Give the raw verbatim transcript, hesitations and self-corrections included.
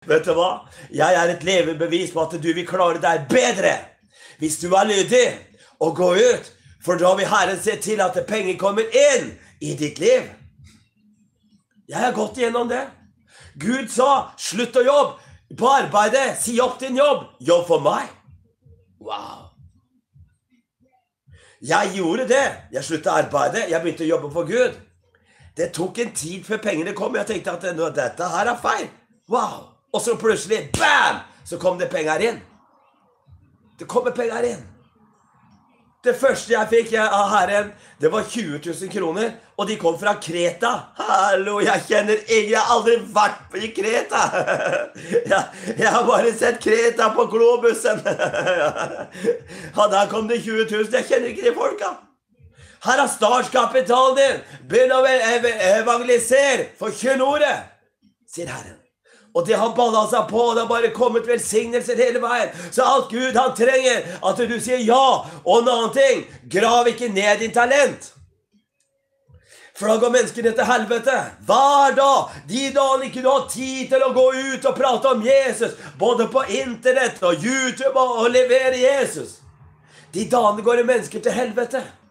Vet du hva? Jeg er et levende bevis på at du vil klare deg bedre hvis du er lydig og går ut, for da vil Herren se til at penger kommer inn i ditt liv. Jeg har gått igjennom det. Gud sa, slutt å jobbe på arbeidet, si opp din jobb, jobb for meg. Wow. Jeg gjorde det. Jeg sluttet arbeidet, jeg begynte å jobbe for Gud. Det tok en tid før pengene kom. Jeg tenkte at dette her er feil. Wow. Og så plutselig, bam, så kom det penger inn. Det kommer penger inn. Det første jeg fikk av Herren, det var tjue tusen kroner, og de kom fra Kreta. Hallo, jeg kjenner ingen, jeg har aldri vært i Kreta. Jeg, jeg har bare sett Kreta på globusen. Ja, der kom det tjue tusen, jeg kjenner ikke de folka. Her er startkapitalen din. Begynn å evangelisere, forkynne ordet, sier Herren. Og det har ballet seg på, og det har bare kommet velsignelser hele veien. Så alt Gud han trenger, at du sier ja, og en annen ting, grav ikke ned din talent. For da går menneskene til helvete. Hver dag, de dagene ikke du har tid til å gå ut og prate om Jesus, både på internett og YouTube og levere Jesus. De dagene går mennesker til helvete.